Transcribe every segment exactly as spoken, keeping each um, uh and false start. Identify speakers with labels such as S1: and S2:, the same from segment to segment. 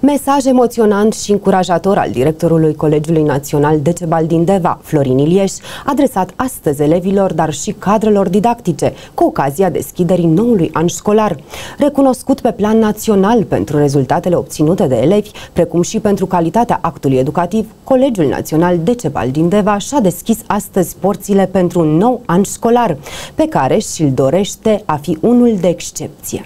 S1: Mesaj emoționant și încurajator al directorului Colegiului Național Decebal din Deva, Florin Ilieș, adresat astăzi elevilor, dar și cadrelor didactice, cu ocazia deschiderii noului an școlar. Recunoscut pe plan național pentru rezultatele obținute de elevi, precum și pentru calitatea actului educativ, Colegiul Național Decebal din Deva și-a deschis astăzi porțile pentru un nou an școlar, pe care și-l dorește a fi unul de excepție.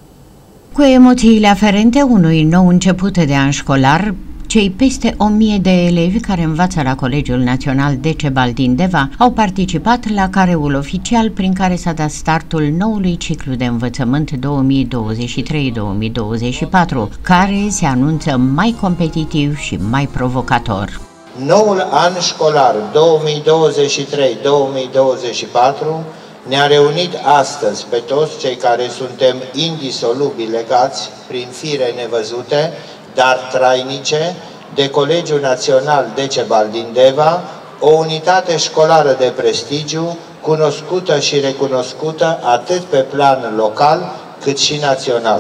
S2: Cu emoțiile aferente unui nou început de an școlar, cei peste o mie de elevi care învață la Colegiul Național Decebal din Deva au participat la careul oficial prin care s-a dat startul noului ciclu de învățământ două mii douăzeci și trei două mii douăzeci și patru, care se anunță mai competitiv și mai provocator.
S3: Noul an școlar două mii douăzeci și trei două mii douăzeci și patru ne-a reunit astăzi pe toți cei care suntem indisolubil legați prin fire nevăzute, dar trainice, de Colegiul Național Decebal din Deva, o unitate școlară de prestigiu, cunoscută și recunoscută atât pe plan local cât și național.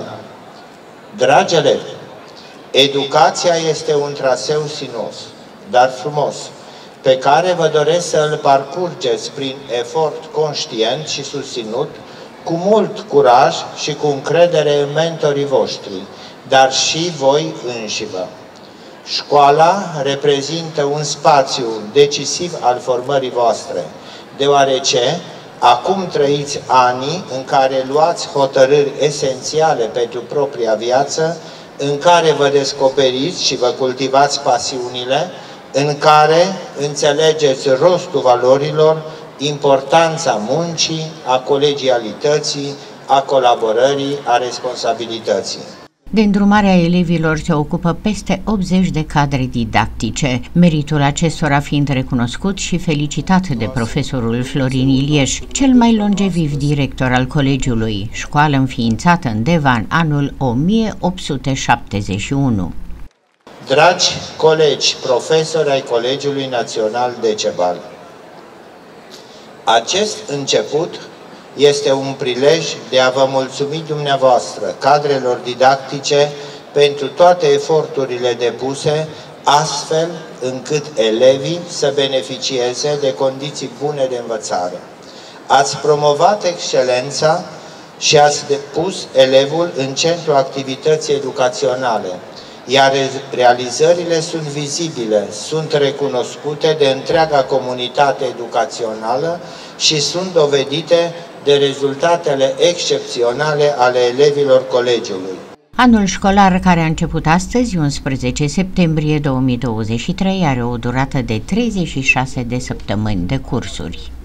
S3: Dragi elevi, educația este un traseu sinuos, dar frumos, pe care vă doresc să îl parcurgeți prin efort conștient și susținut, cu mult curaj și cu încredere în mentorii voștri, dar și voi înșivă. Școala reprezintă un spațiu decisiv al formării voastre, deoarece acum trăiți anii în care luați hotărâri esențiale pentru propria viață, în care vă descoperiți și vă cultivați pasiunile, în care înțelegeți rostul valorilor, importanța muncii, a colegialității, a colaborării, a responsabilității.
S2: De îndrumarea elevilor se ocupă peste optzeci de cadre didactice, meritul acestora fiind recunoscut și felicitat de profesorul Florin Ilieș, cel mai longeviv director al colegiului, școală înființată în Deva în anul o mie opt sute șaptezeci și unu.
S3: Dragi colegi, profesori ai Colegiului Național Decebal, acest început este un prilej de a vă mulțumi dumneavoastră, cadrelor didactice, pentru toate eforturile depuse, astfel încât elevii să beneficieze de condiții bune de învățare. Ați promovat excelența și ați depus elevul în centrul activității educaționale, iar realizările sunt vizibile, sunt recunoscute de întreaga comunitate educațională și sunt dovedite de rezultatele excepționale ale elevilor colegiului.
S2: Anul școlar, care a început astăzi, unsprezece septembrie două mii douăzeci și trei, are o durată de treizeci și șase de săptămâni de cursuri.